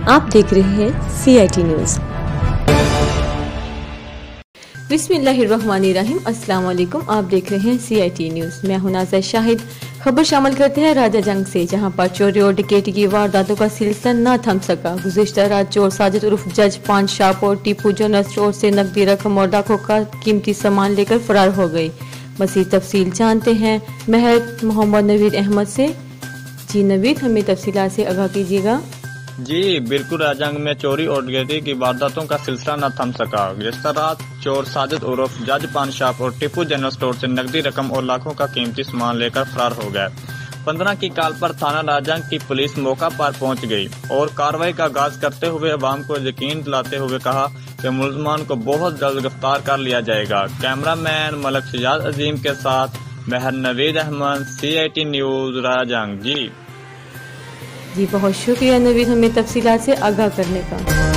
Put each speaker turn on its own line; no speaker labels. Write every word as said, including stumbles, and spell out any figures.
आप देख रहे हैं सी आई टी न्यूज। बिस्मिल्लाहिर्रहमानिर्रहीम, अस्सलाम वालेकुम। आप देख रहे हैं सी आई टी न्यूज। मैं हूं नाज़ा शाहिद। खबर शामिल करते हैं राजा जंग से, जहां पर चोरी और डकैती की वारदातों का सिलसिला न थम सका। गुज़िश्ता रात चोर साजिद उर्फ जज पान शाप और टीपू जनरल स्टोर से नकदी रकम और लाखों का कीमती सामान लेकर फरार हो गई। मज़ीद तफसील जानते हैं महर मोहम्मद नवीद अहमद से। जी नवीद, हमें तफसीलात से आगाह कीजिएगा।
जी बिल्कुल, राजंग में चोरी और डकैती की वारदातों का सिलसिला न थम सका। गुज़िश्ता रात चोर साजिद उर्फ जज पान शॉप और टिप्पू जनरल स्टोर से नकदी रकम और लाखों का कीमती सामान लेकर फरार हो गए। पंद्रह की काल पर थाना राजंग की पुलिस मौका पर पहुंच गई और कार्रवाई का आगाज करते हुए अवाम को यकीन दिलाते हुए कहा कि मुलजमान को बहुत जल्द गिरफ्तार कर लिया जाएगा। कैमरामैन मलक सिजाद अजीम के साथ Mehr Naveed Ahmed, C I T news, Rajang. जी
जी बहुत शुक्रिया नवीद, हमें तफसीलात से आगाह करने का।